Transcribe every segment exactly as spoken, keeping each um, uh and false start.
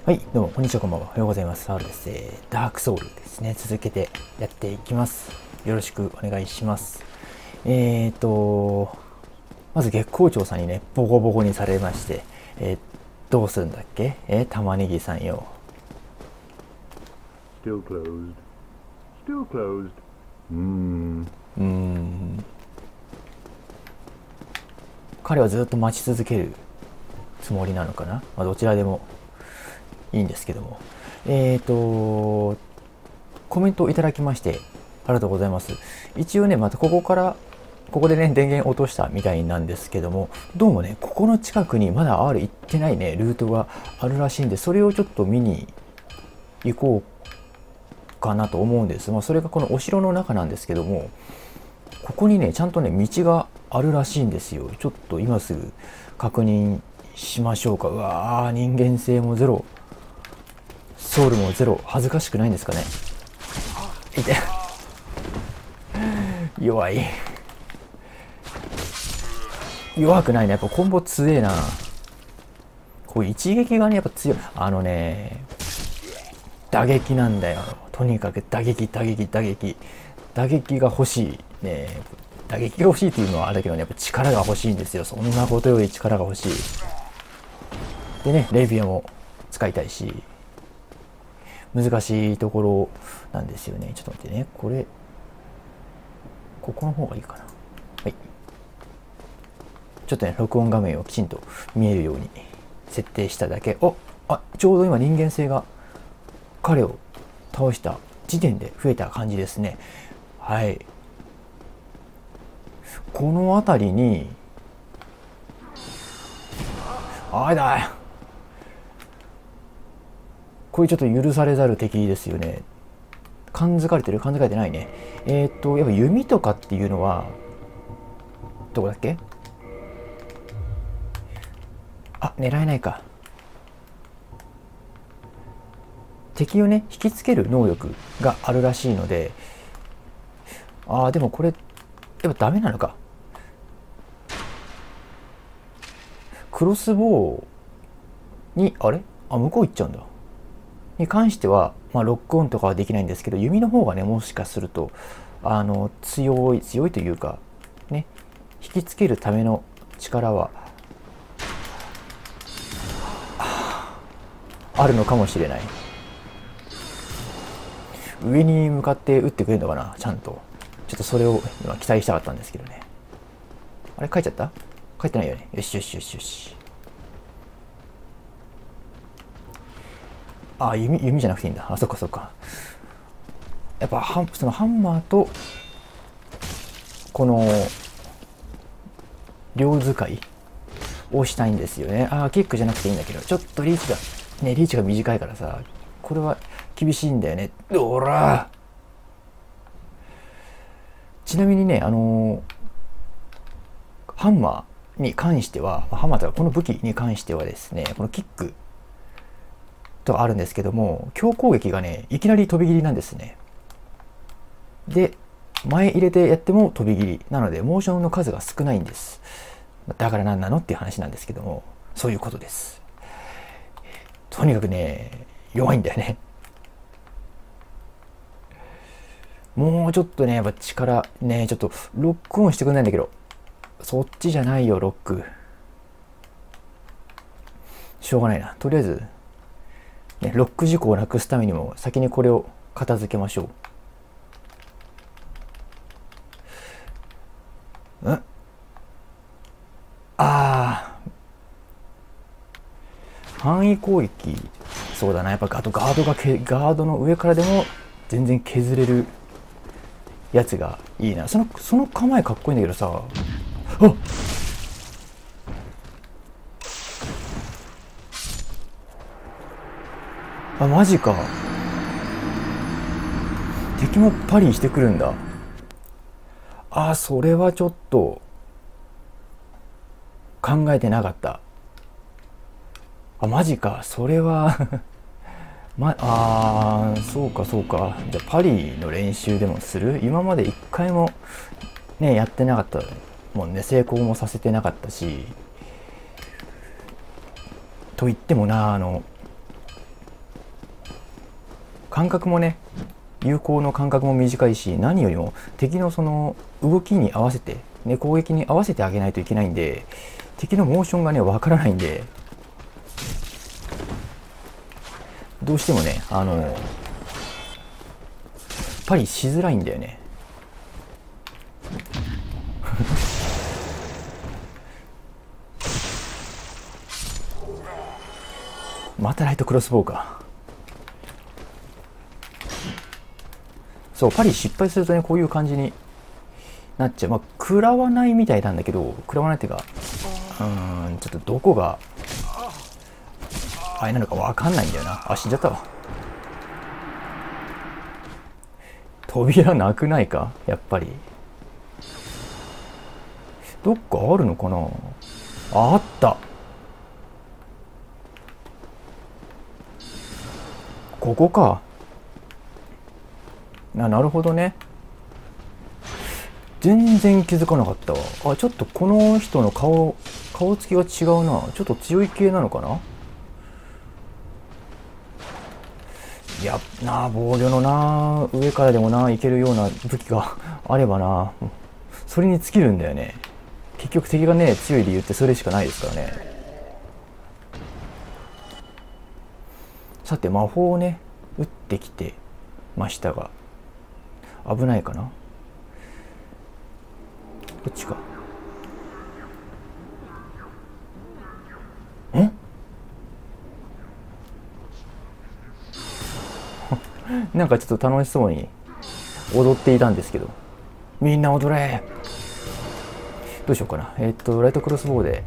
はい、どうも、こんにちは、こんばんは。おはようございます。R です。えー、ダークソウルですね。続けてやっていきます。よろしくお願いします。えーと、まず月光町さんにね、ボコボコにされまして、えー、どうするんだっけえー、玉ねぎさんよ。 Still closed. Still closed. うーん。 うーん。彼はずっと待ち続けるつもりなのかな、まあ、どちらでもいいんですけども。えーと、コメントをいただきまして、ありがとうございます。一応ね、またここから、ここでね、電源落としたみたいなんですけども、どうもね、ここの近くにまだ R 行ってないね、ルートがあるらしいんで、それをちょっと見に行こうかなと思うんです。まあ、それがこのお城の中なんですけども、ここにね、ちゃんとね、道があるらしいんですよ。ちょっと今すぐ確認しましょうか。うわー、人間性もゼロ。ソウルもゼロ。恥ずかしくないんですかね。いて。弱い。弱くないね。やっぱコンボ強えな。こう一撃がね、やっぱ強い。あのね、打撃なんだよ。とにかく打撃、打撃、打撃。打撃が欲しい。ね、打撃が欲しいっていうのはあれだけどね、やっぱ力が欲しいんですよ。そんなことより力が欲しい。でね、レビアも使いたいし。難しいところなんですよね。ちょっと待ってね。これ、ここの方がいいかな。はい。ちょっとね、録音画面をきちんと見えるように設定しただけ。おあ、ちょうど今人間性が彼を倒した時点で増えた感じですね。はい。この辺りに、あれだ。これちょっと許されざる敵ですよね。感づかれてる感づかれてないね。えー、っと、やっぱ弓とかっていうのは、どこだっけ？あ、狙えないか。敵をね、引きつける能力があるらしいので、ああ、でもこれ、やっぱダメなのか。クロスボウに、あれあ、向こう行っちゃうんだ。に関しては、まあ、ロックオンとかはできないんですけど、弓の方がね、もしかすると、あの、強い、強いというか、ね、引きつけるための力は、あるのかもしれない。上に向かって撃ってくれるのかな、ちゃんと。ちょっとそれを今期待したかったんですけどね。あれ、帰っちゃった？帰ってないよね。よしよしよしよし。あ、弓、弓じゃなくていいんだ。あ、そっかそっか。やっぱハン、そのハンマーと、この、両使いをしたいんですよね。あ、キックじゃなくていいんだけど、ちょっとリーチが、ね、リーチが短いからさ、これは厳しいんだよね。おらちなみにね、あのー、ハンマーに関しては、ハンマーとかこの武器に関してはですね、このキックとあるんですけども、強攻撃がね、いきなり飛び切りなんですね。で、前入れてやっても飛び切り。なので、モーションの数が少ないんです。だから何なのっていう話なんですけども、そういうことです。とにかくね、弱いんだよね。もうちょっとね、やっぱ力、ね、ちょっとロックオンしてくんないんだけど。そっちじゃないよ、ロック。しょうがないな。とりあえず、ね、ロック事故をなくすためにも、先にこれを片付けましょう。んああ。範囲攻撃。そうだな。やっぱガード、ガードがけ、ガードの上からでも全然削れるやつがいいな。その、その構えかっこいいんだけどさ。あっあ、マジか。敵もパリしてくるんだ。あ、それはちょっと考えてなかった。あ、マジか。それはま、あー、そうかそうか。じゃあパリの練習でもする？今まで一回もね、やってなかったもんね。成功もさせてなかったし。と言ってもな、あの、 間隔もね、有効の間隔も短いし、何よりも敵のその動きに合わせて、ね、攻撃に合わせてあげないといけないんで、敵のモーションがねわからないんで、どうしてもね、あのパリしづらいんだよね。またライトクロスボウか。そう、パリ失敗するとね、こういう感じになっちゃう。まあ、食らわないみたいなんだけど、食らわないっていうか、うーん、ちょっとどこが、あれなのかわかんないんだよな。あ、死んじゃったわ。扉なくないかやっぱり。どっかあるのかな。あ、あった。ここか。な、なるほどね。全然気づかなかったわ。あ、ちょっとこの人の顔、顔つきが違うな。ちょっと強い系なのかな。いや、なあ、防御のな、上からでもな、いけるような武器があればな、それに尽きるんだよね。結局敵がね、強い理由ってそれしかないですからね。さて、魔法をね、打ってきてましたが、危ないかな。こっちか。んなんかちょっと楽しそうに踊っていたんですけど、みんな踊れ。どうしようかな。えー、っとライトクロスボウで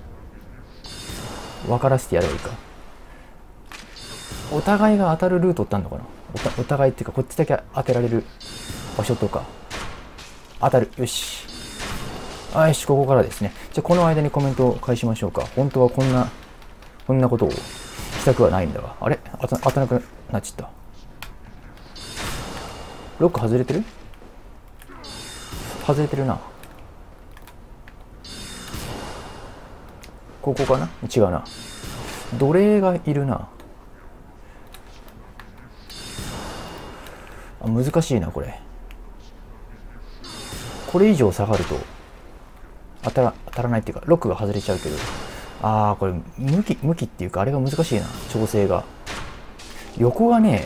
分からせてやればいいか。お互いが当たるルートってあるのかな。お, たお互いっていうか、こっちだけ当てられる場所とか。当たる。よし。あ、よし、ここからですね。じゃあこの間にコメントを返しましょうか。本当はこんなこんなことをしたくはないんだが。あれ、当た、当たらなくなっちゃった。ロック外れてる外れてるな。ここかな。違うな。奴隷がいるな。あ、難しいなこれ。これ以上下がると当たら、当たらないっていうか、ロックが外れちゃうけど。ああ、これ向き向きっていうか、あれが難しいな、調整が。横がね、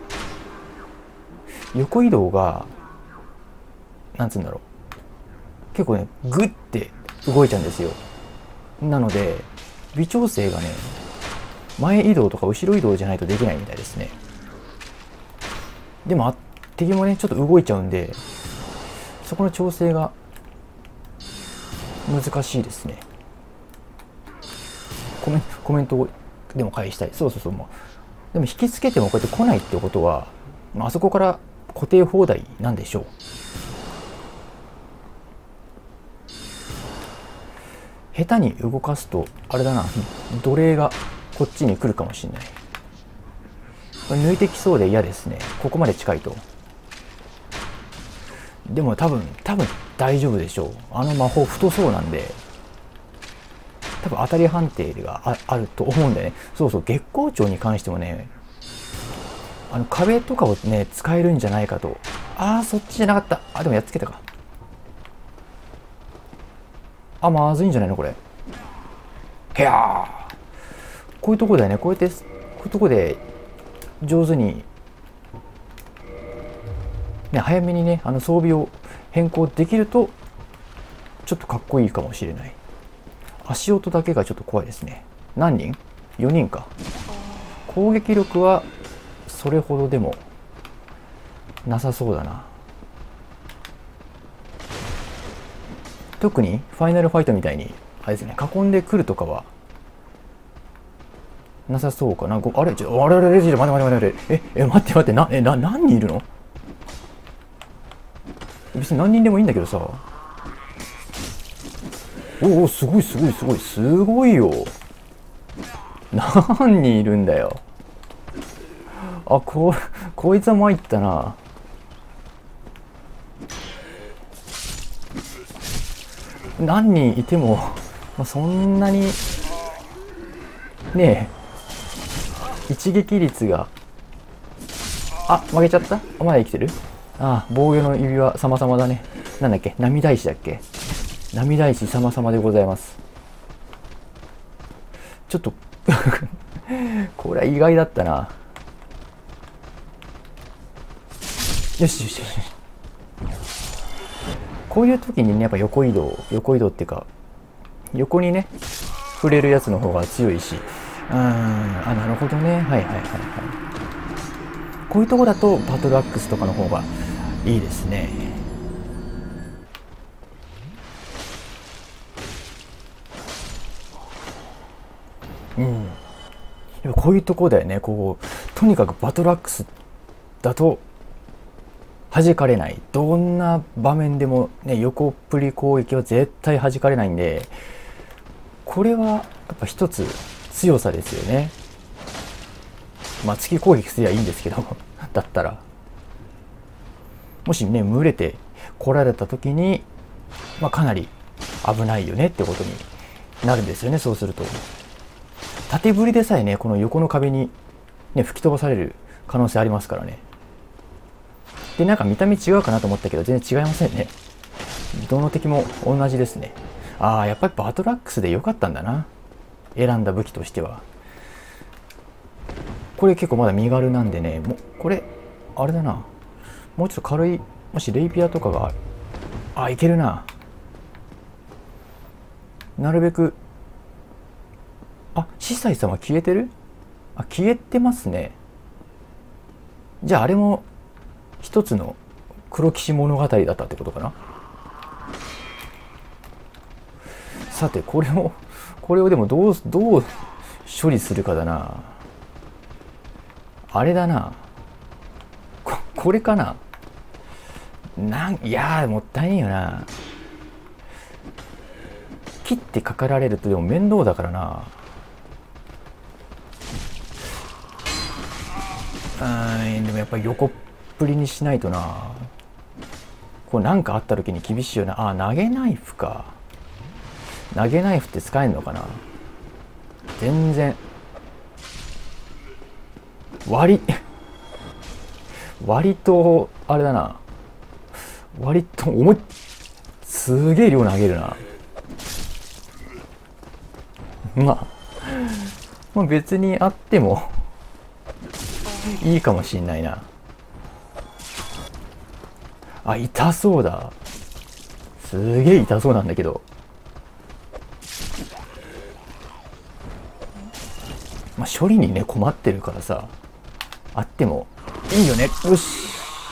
横移動がなんつうんだろう、結構ねグッて動いちゃうんですよ。なので微調整がね、前移動とか後ろ移動じゃないとできないみたいですね。でも敵もねちょっと動いちゃうんで、そこの調整が難しいですね。コメコメントでも返したい。そうそうそう。もうでも引きつけてもこうやって来ないってことは、あそこから固定放題なんでしょう。下手に動かすとあれだな、奴隷がこっちに来るかもしれない。これ抜いてきそうで嫌ですね、ここまで近いと。でも多分多分大丈夫でしょう。あの魔法太そうなんで、多分当たり判定が あ, あると思うんだよね。そうそう、月光町に関してもね、あの壁とかをね使えるんじゃないかと。ああ、そっちじゃなかった。あ、でもやっつけたか。あ、まずいんじゃないのこれ。へやー、こういうとこだよね。こうやってこういうとこで上手にね、早めにね、あの装備を変更できるとちょっとかっこいいかもしれない。足音だけがちょっと怖いですね。何人 ?よ 人か。攻撃力はそれほどでもなさそうだな。特にファイナルファイトみたいにあれですね、囲んでくるとかはなさそうかな。ごあれ、ちょ、あれあれあれ、待って待って待って、え、え、待って待って、な、え、な、何人いるの？別に何人でもいいんだけどさ。おお、すごいすごいすごい、すごいよ。何人いるんだよ。あ、こ、こいつは参ったな。何人いても、まあ、そんなにねえ、一撃率があ、負けちゃった。まだ生きてる。ああ、防御の指輪様々だね。なんだっけ、涙石だっけ。涙石様々でございます。ちょっとこれは意外だったな。よしよしよし。こういう時にね、やっぱ横移動、横移動っていうか、横にね、触れるやつの方が強いし。うーん、あ、なるほどね。はいはいはいはい。こういうとこだとバトルアックスとかの方がいいですね。うん。こういうとこだよね。こう、とにかくバトルアックスだと弾かれない。どんな場面でもね、横っぷり攻撃は絶対弾かれないんで、これはやっぱ一つ強さですよね。まあ、突き攻撃すりゃいいんですけど、だったら。もしね、群れて来られた時に、まあ、かなり危ないよねってことになるんですよね、そうすると。縦振りでさえね、この横の壁に、ね、吹き飛ばされる可能性ありますからね。で、なんか見た目違うかなと思ったけど、全然違いませんね。どの敵も同じですね。ああ、やっぱりバトルアックスで良かったんだな。選んだ武器としては。これ結構まだ身軽なんでね、もう、これ、あれだな。もうちょっと軽い、もしレイピアとかが、あ、いけるな。なるべく、あ、司祭様消えてる？あ、消えてますね。じゃああれも一つの黒騎士物語だったってことかな。さて、これを、これをでもどう、どう処理するかだな。あれだな。こ、これかな。なん、いやー、もったいねえよな。切ってかかられるとでも面倒だからな。うん、でもやっぱり横っぷりにしないとな。これなんかあった時に厳しいよな。あ、投げナイフか。投げナイフって使えんのかな。全然。割り、割と、あれだな。割と重い。すげえ量投げるな。まあ、まあ別にあってもいいかもしんないな。あ、痛そうだ。すげえ痛そうなんだけど。まあ処理にね、困ってるからさ、あってもいいよね。よし。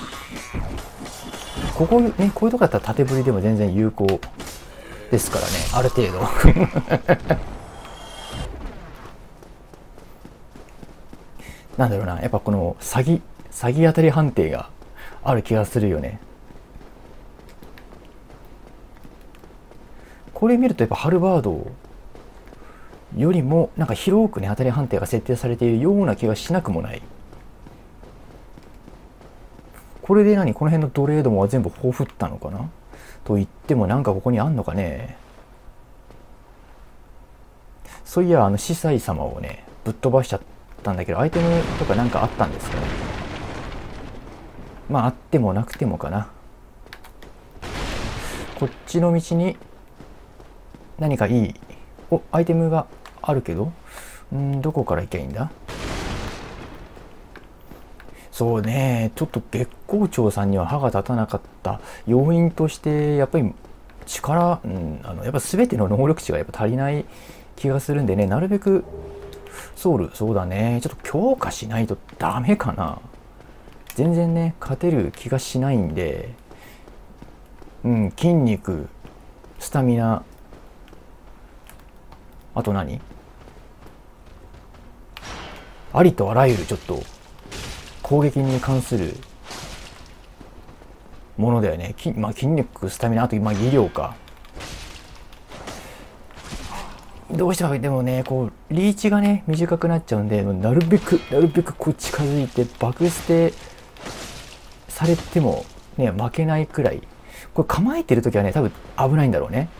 ここね、こういうとこだったら縦振りでも全然有効ですからね、ある程度。なんだろうな、やっぱこの詐欺、詐欺当たり判定がある気がするよね。これ見るとやっぱハルバードよりもなんか広くね、当たり判定が設定されているような気がしなくもない。これで何、この辺のトレードも全部ほふったのかなと言っても、なんかここにあんのかね。そういや、あの司祭様をね、ぶっ飛ばしちゃったんだけど、アイテムとかなんかあったんですかね。まああってもなくてもかな。こっちの道に何かいいおアイテムがあるけど、んーどこから行けばいいんだ。そうね、ちょっと月光町さんには歯が立たなかった要因として、やっぱり力、うん、あのやっぱ全ての能力値がやっぱ足りない気がするんでね、なるべくソウル、そうだね、ちょっと強化しないとダメかな。全然ね、勝てる気がしないんで、うん、筋肉、スタミナ、あと何？ありとあらゆるちょっと攻撃に関するものだよね。まあ、筋肉、スタミナ、あと、まあ、技量か。どうしてもでもね、こうリーチがね短くなっちゃうんで、なるべくなるべくこう近づいて爆捨てされてもね負けないくらい。これ構えてる時はね多分危ないんだろうね。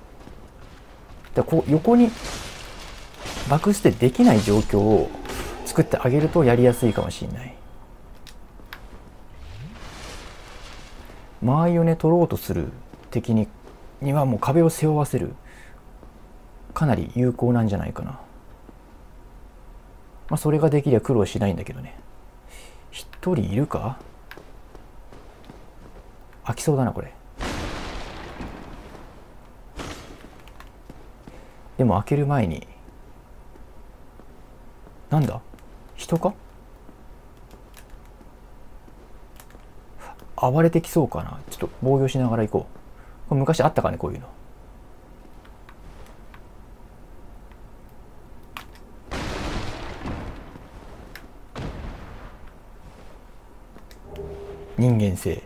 だからこう横に爆捨てできない状況を作ってあげるとやりやすいかもしれない。間合いをね取ろうとする敵ににはもう壁を背負わせる、かなり有効なんじゃないかな。まあそれができりゃ苦労しないんだけどね。一人いるか。飽きそうだなこれ。でも開ける前に、なんだ人か。暴れてきそうかな。ちょっと防御しながら行こう。これ昔あったかねこういうの。人間性。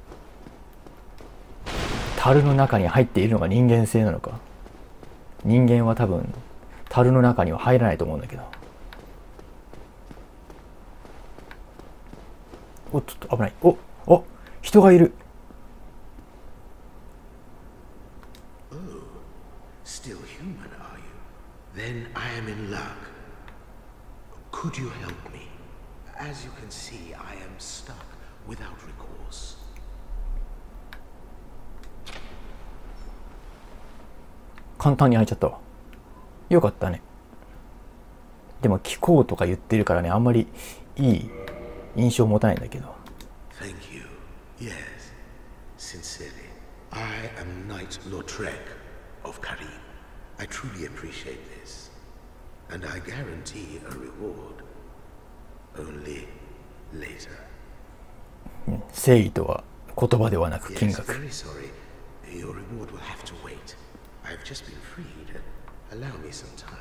樽の中に入っているのが人間性なのか。人間は多分樽の中には入らないと思うんだけど。おっとっと危ない。おお人がいる。 Oh, still human, are you? Then I am in luck. Could you help me? As you can see, I am stuck without recourse. 簡単に開いちゃったわ。よかったね。でも聞こうとか言ってるからね、あんまりいい印象を持たないんだけど。 Thank you. Yes, sincerely. I am Knight Lautrec of Karim. I truly appreciate this. And I guarantee a reward. Only later. 誠意とは言葉ではなく金 Yes, 額。 very sorry. Your reward will have to wait. I've just been freed. Allow me some time.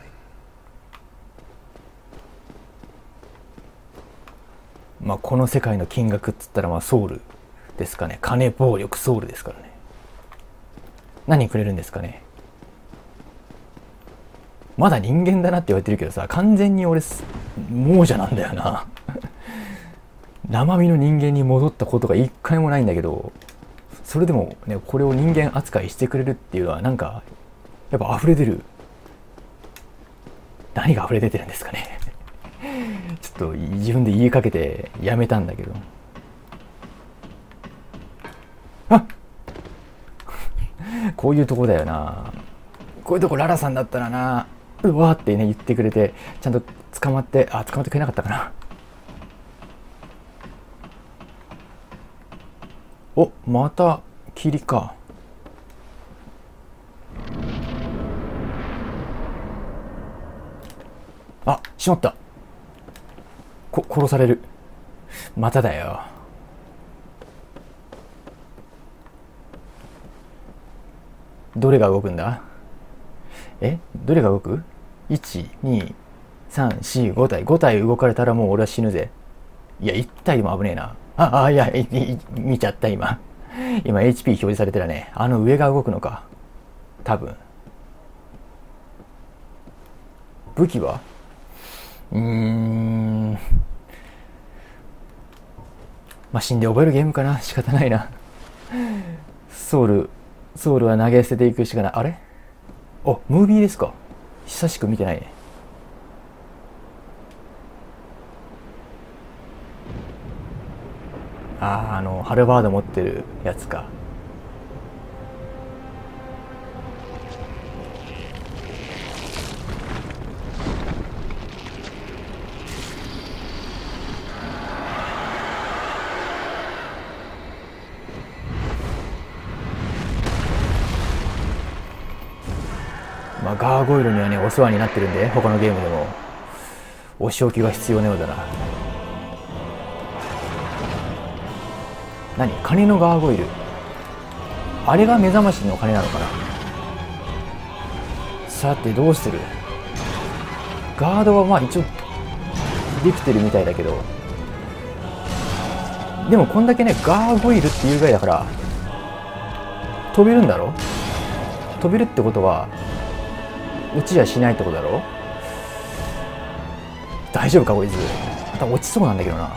まあこの世界の金額っつったらまあソウルですかね。金、暴力、ソウルですからね。何くれるんですかね。まだ人間だなって言われてるけどさ、完全に俺亡者なんだよな。生身の人間に戻ったことが一回もないんだけど、それでもねこれを人間扱いしてくれるっていうのはなんかやっぱ溢れ出る。何が溢れ出てるんですかね。ちょっと自分で言いかけてやめたんだけど。あこういうとこだよな。こういうとこララさんだったらな、うわーってね言ってくれて、ちゃんと捕まって、あ、捕まってくれなかったかな。お、また霧か。あ、しまった。こ、殺される。まただよ。どれが動くんだ。え、どれが動く ?いち、に、さん、よん、ご体。ご体動かれたらもう俺は死ぬぜ。いや、いち体でも危ねえな。あ、あ、いや、いい見ちゃった、今。今 エイチピー 表示されてるね。あの上が動くのか。多分。武器はうーん。まあ、死んで覚えるゲームかな。仕方ないな。ソウル、ソウルは投げ捨てていくしかない。あれ？あ、ムービーですか。久しく見てないね。ああ、あの、ハルバード持ってるやつか。まあ、ガーゴイルにはね、お世話になってるんで、他のゲームでも。お仕置きが必要なようだな。何？金のガーゴイル。あれが目覚ましの金なのかな。さて、どうする？ガードはまあ一応、できてるみたいだけど。でもこんだけね、ガーゴイルっていうぐらいだから、飛べるんだろ？飛べるってことは、落ちやしないってことだろ。大丈夫かこいつ。また落ちそうなんだけどな。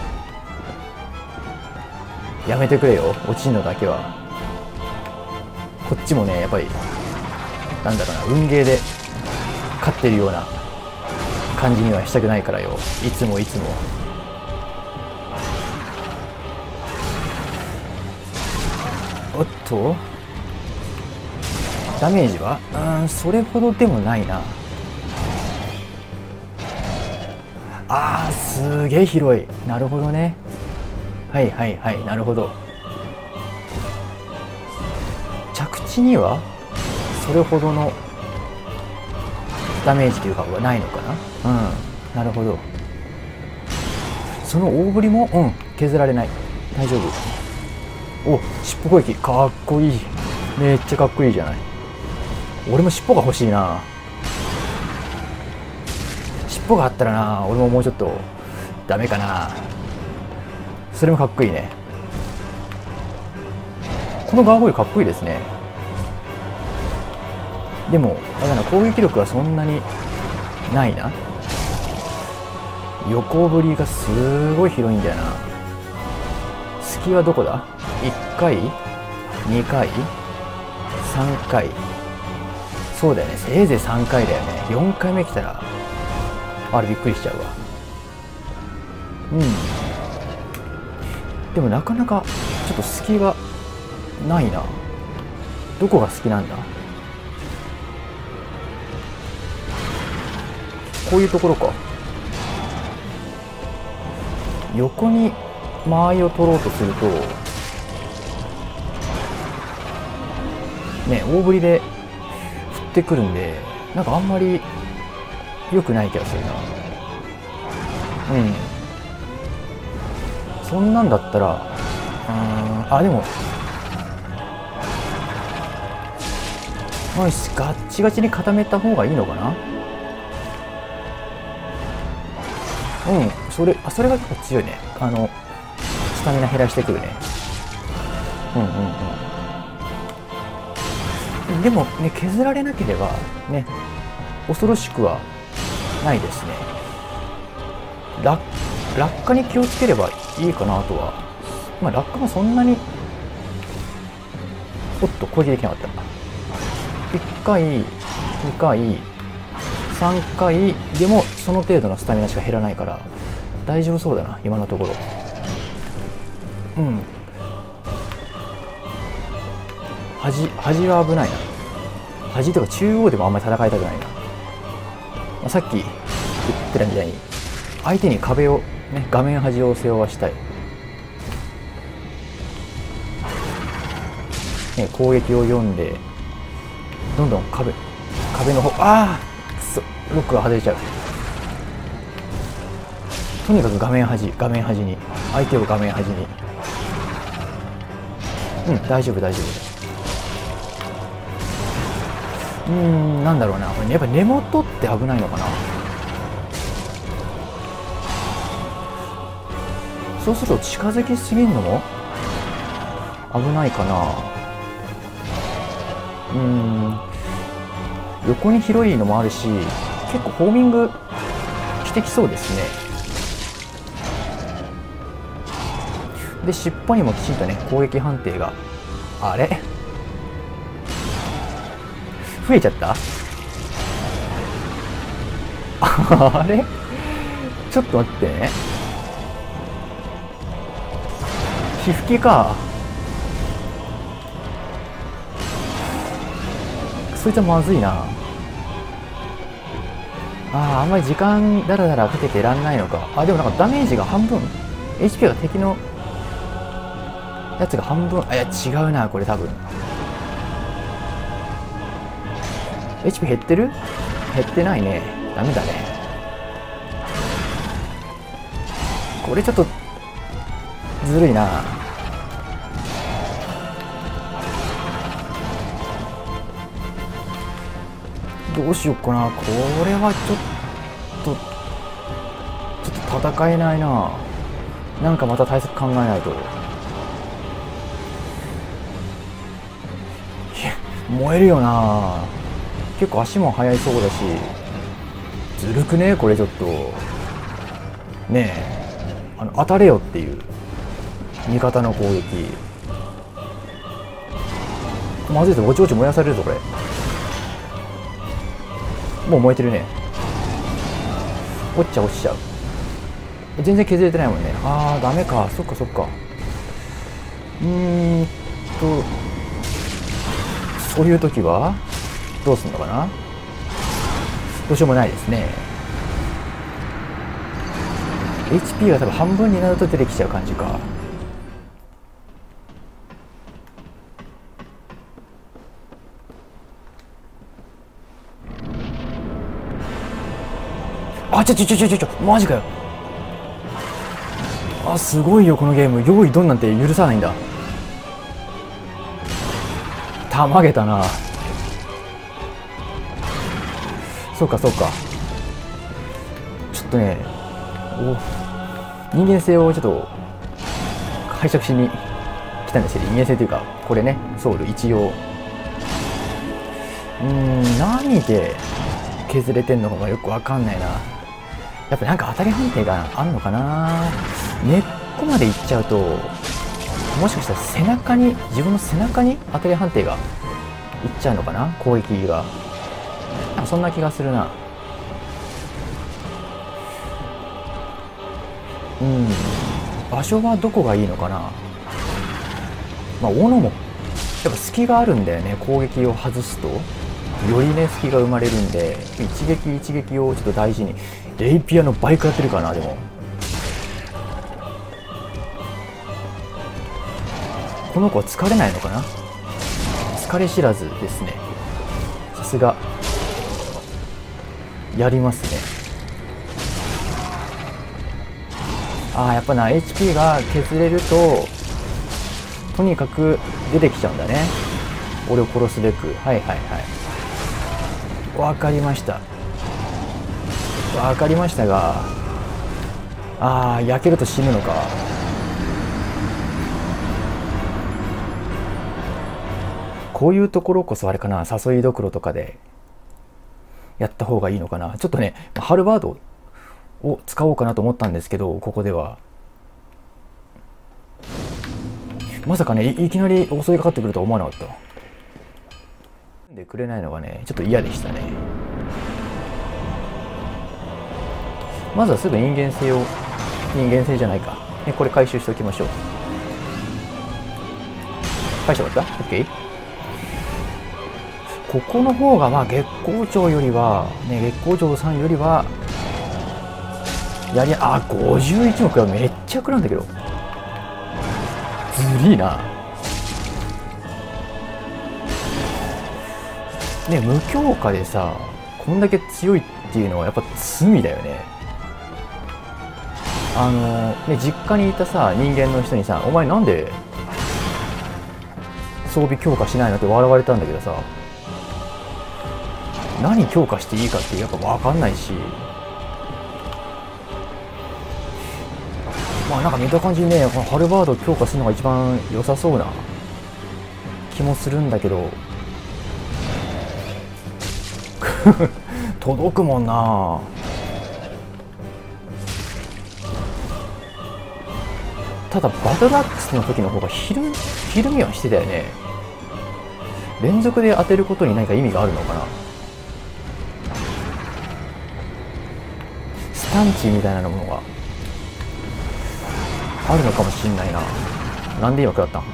やめてくれよ、落ちんのだけは。こっちもねやっぱりなんだろうな、運ゲーで勝ってるような感じにはしたくないからよ、いつもいつも。おっと、ダメージはうーんそれほどでもないな。あーすげえ広い。なるほどね。はいはいはい、なるほど。着地にはそれほどのダメージというかはないのかな。うん、なるほど。その大振りもうん削られない。大丈夫。お、尻尾攻撃かっこいい。めっちゃかっこいいじゃない。俺も尻尾が欲しいな。尻尾があったらな、俺ももうちょっとダメかな。それもかっこいいね。このガーゴイルかっこいいですね。でもあれだな、攻撃力はそんなにないな。横振りがすごい広いんだよな。隙はどこだ。いっかいにかいさんかい。そうだよね、せいぜいさんかいだよね。よんかいめ来たらあれびっくりしちゃうわ。うんでもなかなかちょっと隙がないな。どこが好きなんだ。こういうところか。横に間合いを取ろうとするとね、大振りで振ってくるんで、なんかあんまり良くない気がするな。うんそんなんだったら、うーんあでもよし、ガッチガチに固めた方がいいのかな。うんそれあそれが結構強いね。あのスタミナ減らしてくるね。うんうんうんでもね、削られなければね恐ろしくはないですね。落落下に気をつければいいかなとは。まあ落下もそんなに。おっと攻撃できなかった。いっかいにかいさんかいでもその程度のスタミナしか減らないから大丈夫そうだな今のところ。うん端端は危ないな。端とか中央でもあんまり戦いたくないな。まあ、さっき言ってたみたいに相手に壁をね、画面端を背負わしたい、ね、攻撃を読んでどんどん壁壁の方ああくそロックが外れちゃう。とにかく画面端画面端に相手を画面端に。うん大丈夫大丈夫。うーんなんだろうな、これやっぱ根元って危ないのかな。そうすると近づきすぎるのも危ないかな。うーん横に広いのもあるし、結構ホーミングしてきそうですね。で尻尾にもきちんとね攻撃判定があれ増えちゃったあれちょっと待ってね。皮膚きか。そいつはまずいな。あああんまり時間だらだらかけてらんないのか。あでもなんかダメージが半分 エイチピー が敵のやつが半分。あいや違うなこれ多分エイチピー 減ってる？減ってないね。ダメだね。これちょっとずるいな。どうしよっかな。これはちょっとちょっと戦えないな。なんかまた対策考えないと。燃えるよな。結構足も速いそうだし、ずるくねこれちょっとねえ、あの当たれよっていう味方の攻撃。まずいぞ、ぼちぼち燃やされるぞこれ。もう燃えてるね。 落ちちゃう落ちちゃう。全然削れてないもんね。ああダメか。そっかそっか。うーんとそういう時はどうすんのかな。どうしようもないですね。 エイチピー が多分半分になると出てきちゃう感じか。あちょちょちょちょちょちょマジかよ。あすごいよこのゲーム。用意ドンなんて許さないんだ。たまげたな。そうかそうか。ちょっとねお人間性をちょっと拝借しに来たんですけど、人間性というかこれねソウル一応うーん何で削れてんのかがよくわかんないな。やっぱなんか当たり判定があんのかな。根っこまでいっちゃうともしかしたら背中に自分の背中に当たり判定がいっちゃうのかな、攻撃が。なんかそんな気がするな。うん場所はどこがいいのかな。まあ斧もやっぱ隙があるんだよね。攻撃を外すとよりね隙が生まれるんで、一撃一撃をちょっと大事に。レイピアのバイクやってるかな。でもこの子は疲れないのかな。疲れ知らずですね。さすがやりますね。ああやっぱな エイチピー が削れるととにかく出てきちゃうんだね、俺を殺すべく。はいはいはい、わかりましたわかりましたが、ああ焼けると死ぬのか。こういうところこそあれかな、誘いどころとかでやった方がいいのかな。ちょっとねハルバードを使おうかなと思ったんですけど、ここではまさかね い, いきなり襲いかかってくるとは思わなかった。でくれないのがねちょっと嫌でしたね。まずはすぐ人間性を人間性じゃないか、ね、これ回収しておきましょう。返してもらった ?OK。 ここの方がまあ月光町よりはね月光町さんよりはやりあごじゅういち目はめっちゃ食らうんだけどずりーな。ね無強化でさこんだけ強いっていうのはやっぱ罪だよね。あのね実家にいたさ人間の人にさ「お前なんで装備強化しないの?」って笑われたんだけどさ、何強化していいかってやっぱ分かんないし、まあなんか見た感じにねこのハルバードを強化するのが一番良さそうな気もするんだけど届くもんな。ただバトラックスの時の方がひるひるみはしてたよね。連続で当てることに何か意味があるのかな。スタンチみたいなものがあるのかもしんないな。なんで今食らったん。う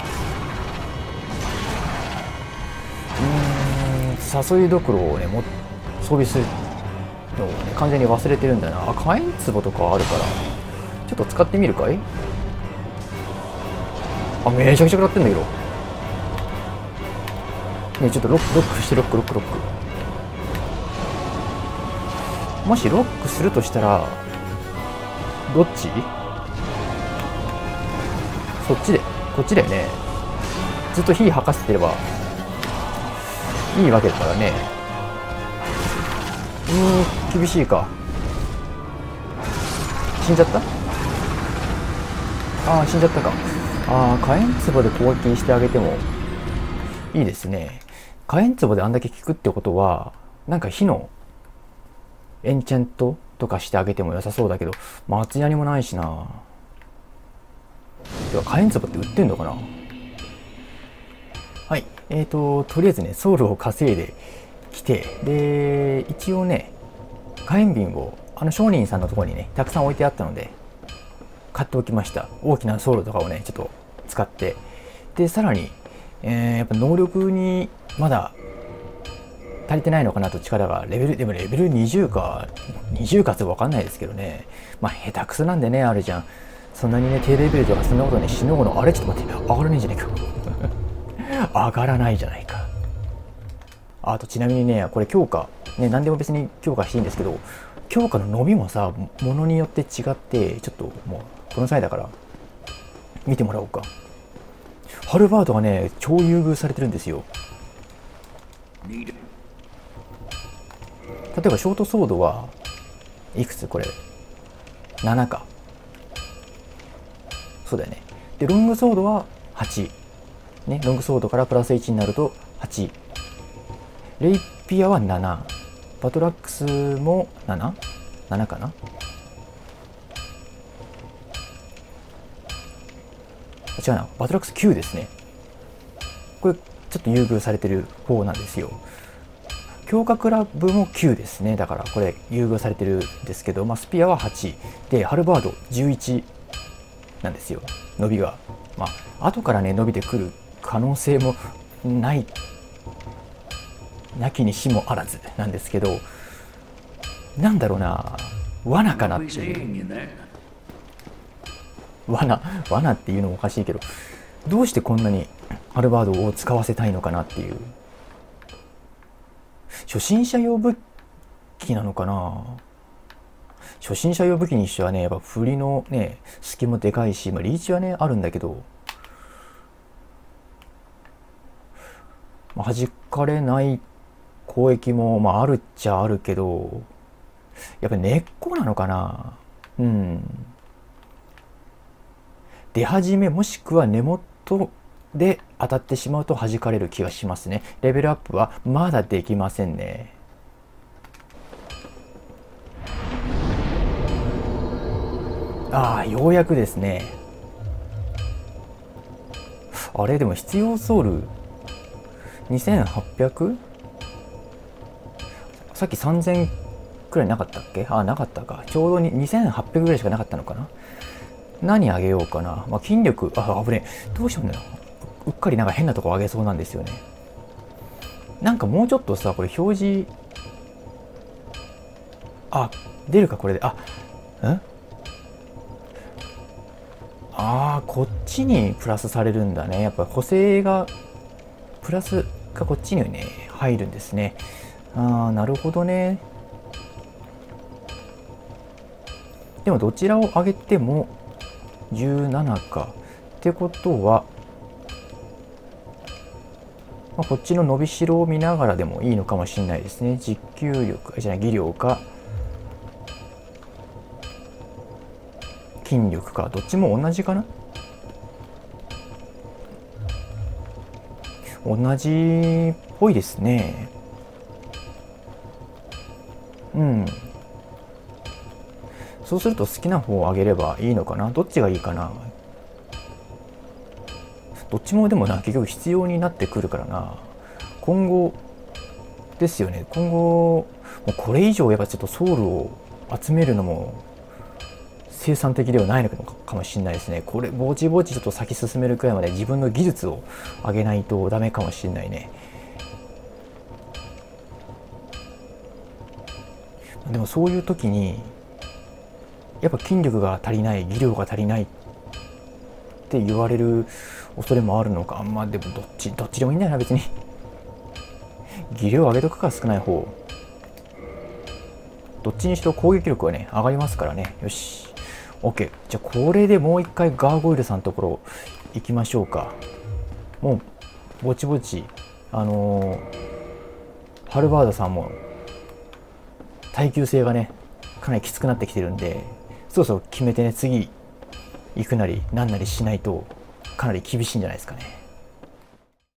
ーん誘いどころをねも装備するのを、ね、完全に忘れてるんだよな。あ火炎壺とかあるからちょっと使ってみるかい。あめちゃくちゃ食らってんだけどね。ちょっとロックロックしてロックロックロック。もしロックするとしたらどっち？そっちでこっちだよね。ずっと火吐かせてればいいわけだからね。うーん厳しいか。死んじゃった。ああ死んじゃったか。ああ火炎壺で攻撃してあげてもいいですね。火炎壺であんだけ効くってことはなんか火のエンチャントとかしてあげても良さそうだけど松屋にもないしな。では火炎壺って売ってんのかな。はいえーととりあえずねソウルを稼いできて、で一応ね火炎瓶をあの商人さんのところにねたくさん置いてあったので買っておきました。大きなソウルとかをねちょっと使って、でさらに、えー、やっぱ能力にまだ足りてないのかなと、力がレベルでもレベルにじゅうかにじゅうかって分かんないですけどね、まあ下手くそなんでねあるじゃん。そんなにね低レベルとかそんなことね死ぬほど、あれちょっと待って、上がらないんじゃないか上がらないじゃないか。あとちなみにねこれ強化ね、何でも別に強化していいんですけど、強化の伸びもさものによって違って、ちょっともうこの際だから見てもらおうか。ハルバードがね超優遇されてるんですよ。例えばショートソードはいくつ、これななか、そうだよね。でロングソードははちね、ロングソードからプラスいちになるとはち、レイピアはなな、バトラックスも なな?なな かな。違うな、バトラックスきゅうですね。これちょっと優遇されてる方なんですよ。強化クラブもきゅうですね。だからこれ優遇されてるんですけど、まあ、スピアははちでハルバードじゅういちなんですよ、伸びが。まあ後からね伸びてくる可能性もないなきにしもあらずなんですけど、なんだろうな、罠かなっていう。罠罠っていうのもおかしいけど、どうしてこんなにハルバードを使わせたいのかなっていう。初心者用武器なのかな。初心者用武器にしてはねやっぱ振りのね隙もでかいし、まあ、リーチはねあるんだけど、まあ、弾かれない攻撃も、まあ、あるっちゃあるけど、やっぱり根っこなのかな。うん。出始めもしくは根元で当たってしまうと弾かれる気がしますね。レベルアップはまだできませんね。ああ、ようやくですね。あれでも必要ソウルにせんはっぴゃく？ さっきさんぜんくらいなかったっけ？ああ、なかったか。ちょうどににせんはっぴゃくぐらいしかなかったのかな。何あげようかな。まあ、筋力、あ、危ねえ。どうしようね。うっかりなんか変なとこ上げそうなんですよね。なんかもうちょっとさ、これ表示、あ、出るかこれで。あ、んああ、こっちにプラスされるんだね。やっぱ補正が、プラスがこっちにね、入るんですね。ああ、なるほどね。でもどちらを上げてもじゅうななか。ってことは、まあ、こっちの伸びしろを見ながらでもいいのかもしれないですね。持久力、じゃない、技量か、筋力か、どっちも同じかな。同じっぽいですね。うん。そうすると好きな方を上げればいいのかな。どっちがいいかな。どっちもでもな、結局必要になってくるからな。今後ですよね。今後もうこれ以上やっぱちょっとソウルを集めるのも生産的ではないのかもしれないですね。これぼちぼちちょっと先進めるくらいまで自分の技術を上げないとダメかもしれないね。でもそういう時にやっぱ筋力が足りない、技量が足りないって言われる恐れもあるのか。まあでもどっちどっちでもいいんだよな別に。技量上げとくか、少ない方。どっちにしろ攻撃力はね上がりますからね。よし OK。 じゃあこれでもう一回ガーゴイルさんのところ行きましょうか。もうぼちぼちあのー、ハルバードさんも耐久性がねかなりきつくなってきてるんで、そろそろ決めてね次行くなりなんなりしないとかなり厳しいんじゃないですかね。